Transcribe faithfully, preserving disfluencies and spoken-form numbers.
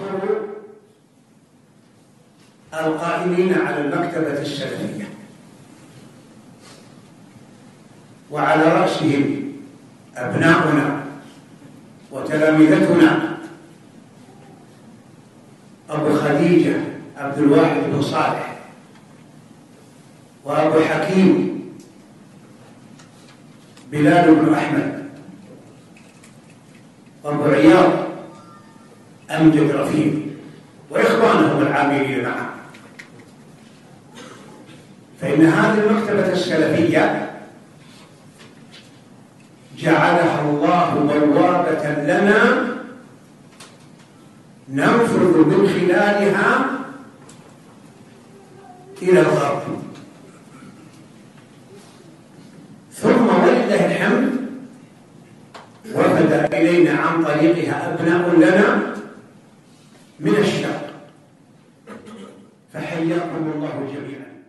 أشكر القائمين على المكتبة السلفية وعلى رأسهم أبناؤنا وتلامذتنا أبو خديجة عبد الواحد بن صالح، وأبو حكيم بلال بن أحمد، وأبو عياض أمجد رفيق، وإخوانهم العاملين معه. فإن هذه المكتبة السلفية جعلها الله بوابة لنا ننفذ من خلالها إلى الغرب، ثم ولله الحمد وفد إلينا عن طريقها أبناء لنا من الشرق، فحياكم الله جميعا.